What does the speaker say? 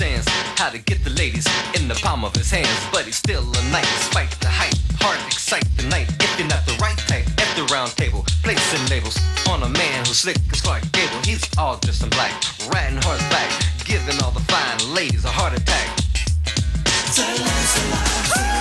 chance how to get the ladies in the palm of his hands. But he's still a knight, despite the height. Hard to excite the night if you're not the right type. At the round table, placing labels on a man who's slick as Clark Gable. He's all dressed in black, riding horseback, giving all the fine ladies a heart attack. Sir Lancelot.